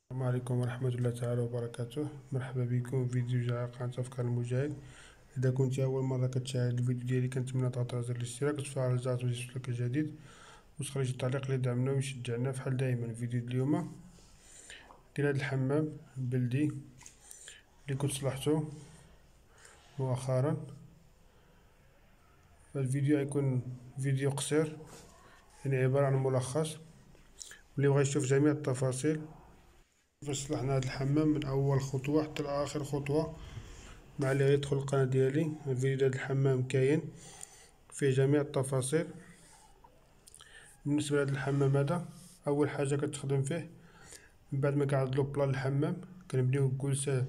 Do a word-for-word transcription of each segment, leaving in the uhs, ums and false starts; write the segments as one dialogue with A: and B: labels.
A: السلام عليكم ورحمة الله تعالى وبركاته. مرحبا بكم في فيديو جديد على قناة أفكار المجاهد. إذا كنت أول مرة كتشاهد الفيديو ديالي كنتمنى تضغط على زر الاشتراك وتفعل الجرس باش يوصلك الجديد وتخرج التعليق لدعمنا ويشجعنا. فحال دايما فيديو اليوم ديال هاد الحمام بلدي اللي كنت صلحتو مؤخرا. الفيديو غيكون فيديو قصير، يعني عبارة عن ملخص، واللي بغى يشوف جميع التفاصيل كيفاش صلحنا هاد الحمام من أول خطوة حتى لآخر خطوة، مع اللي يدخل القناة ديالي. الفيديو ديال الحمام كاين فيه جميع التفاصيل. بالنسبة لهاد الحمام هذا، أول حاجة كتخدم فيه من بعد ما كنعدلو بلان الحمام كنبنيو الجلسات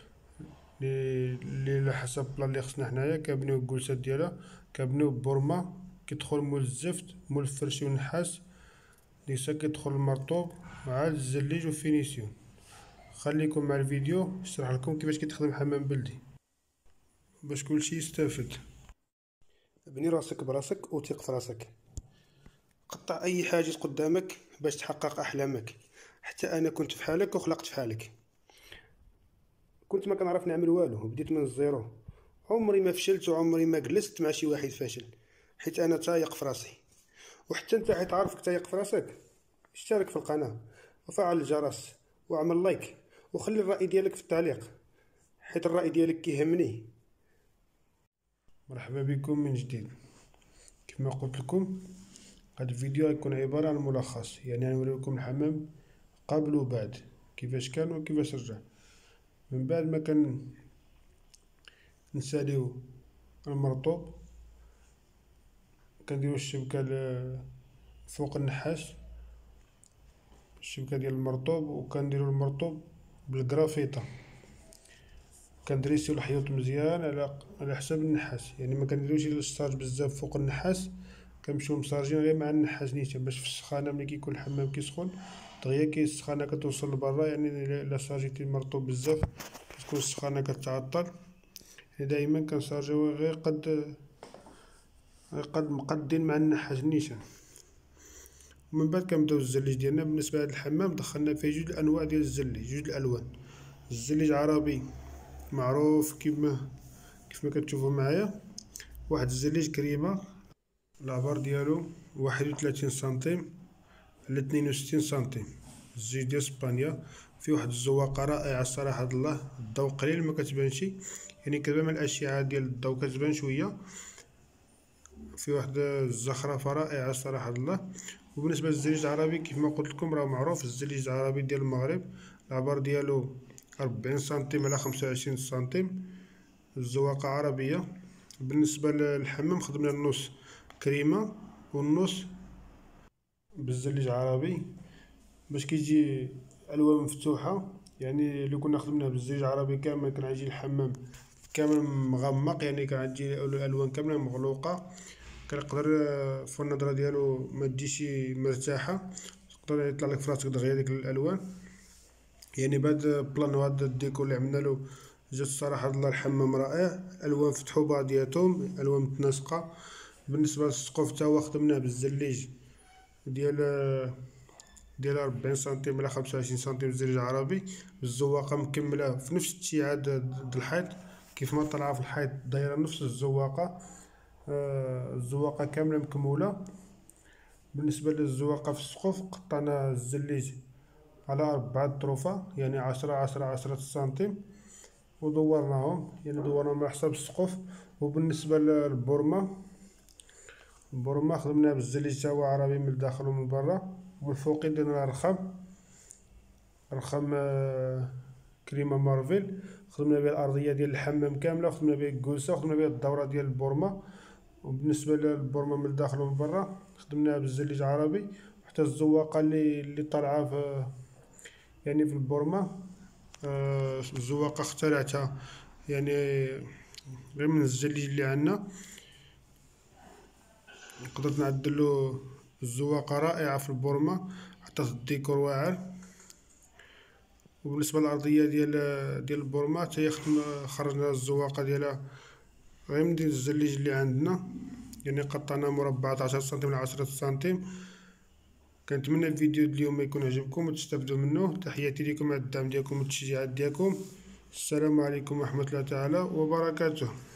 A: لي على حسب البلان لي خصنا حنايا. كنبنيو الجلسات ديالها، كنبنيو بورما كيدخل مول الزفت مول الفرشي والنحاس، ليسا كيدخل المرطوب مع الزليج وفينيسيون. خليكم مع الفيديو نشرح لكم كيفاش كيتخدم حمام بلدي باش كلشي يستافد. بني راسك براسك وثق في راسك، قطع اي حاجز قدامك باش تحقق احلامك. حتى انا كنت في حالك وخلقت في حالك، كنت ما كنعرف نعمل والو وبديت من الزيرو. عمري ما فشلت وعمري ما جلست مع شي واحد فاشل، حيت انا تايق في راسي. وحتى انت حيت عارفك تايق في راسك، اشترك في القناه وفعل الجرس واعمل لايك وخلي الراي ديالك في التعليق، حيت الراي ديالك كيهمني. مرحبا بكم من جديد. كما قلت لكم هذا الفيديو غيكون عبارة عن ملخص، يعني غنوريكم الحمام قبل وبعد كيفاش كان وكيفاش رجع. من بعد ما كان نساليو المرطوب كنديرو الشبكة فوق النحاس، الشبكة ديال المرطوب، وكنديرو المرطوب بالكرافيطة. كندريسيو الحيوط مزيان على على حساب النحاس، يعني ما كنديروش السارج بزاف فوق النحاس، كنمشيو مسارجين غير مع النحاس نيشان، باش في السخانة ملي كيكون الحمام كيسخن دغيا كي السخانة كتوصل لبرا. يعني الا سارجيتي المرطوب بزاف كتكون السخانة كتعطل. دائما كنسارجيوه غير قد غير قد مقدين مع النحاس نيشان. ومن بعد كنبداو الزليج ديالنا. بالنسبة لهاد الحمام دخلنا فيه جوج الانواع ديال الزليج، جوج الالوان. الزليج عربي معروف كيما كيف ما كتشوفوا معايا، واحد الزليج كريمة العبار ديالو واحد وثلاثين سنتيم على اثنين وستين سنتيم، الزيج ديال اسبانيا. فيه واحد الزواقة رائعة صراحة الله. الضوء قليل ما كتبانش، يعني كتبان من الاشعة ديال الضوء كتبان شوية. فيه واحد الزخرفة رائعة صراحة الله. وبالنسبة للزليج العربي كيف ما قلت لكم راه معروف، الزليج العربي ديال المغرب العبار ديالو أربعين سنتيم على خمسة وعشرين سنتيم، الزواقة عربية. بالنسبة للحمام خدمنا النص كريمة والنص بالزليج عربي باش كيجي الوان مفتوحة. يعني لو كنا خدمناه بالزليج عربي كامل كان غيجي الحمام كامل مغمق، يعني كان غتجي الالوان كاملة مغلوقة. كنقدر في النظرة ديالو ما تجيش مرتاحة، تقدر يطلع لك في راسك دغيا ديك الالوان. يعني بهاد بلان وهاد الديكور اللي عملنالو جات الصراحة الله الحمام رائع. الالوان فتحو بعضياتهم، الوان متناسقة. بالنسبة للسقوف تا هو خدمناه بالزليج ديال ديال أربعين سنتيم على خمسة وعشرين سنتيم الزليج العربي، بالزواقة مكملة في نفس الاتجاه د الحيط، كيف ما طالعة في الحيط دايرة نفس الزواقة. آه الزواقة كاملة مكمولة. بالنسبة للزواقة في السقوف قطعنا الزليج على أربعة طروفة، يعني عشرة عشرة عشرة سنتيم، ودورناهم، يعني دورناهم على حساب السقوف. وبالنسبة للبورما، البورما خدمناه بالزليج تا هو عربي من الداخل ومن برا. ومن الفوقين درنا رخام رخام آه كريمة مارفيل، خدمنا بها الأرضية ديال الحمام كاملة، وخدمنا بها الكلسة، وخدمنا بها الدورة ديال البورما. وبالنسبة للبورما من الداخل ومن برا خدمناها بالزليج عربي. وحتى الزواقة اللي اللي طالعة في يعني في البورما، آه الزواقة اخترعتها يعني غير من الزليج اللي عندنا. قدرت نعدلو الزواقة رائعة في البورما، عطات الديكور واعر. وبالنسبة للأرضية ديال ديال البورما حتى هي خرجنا الزواقة ديالها غير من ديال الزليج اللي عندنا، يعني قطعنا مربعات عشرة سنتيم على عشرة سنتيم. كنتمنى الفيديو اليوم يكون عجبكم وتستافدوا منه. تحياتي لكم على الدعم ديالكم والتشجيعات ديالكم. السلام عليكم ورحمة الله تعالى وبركاته.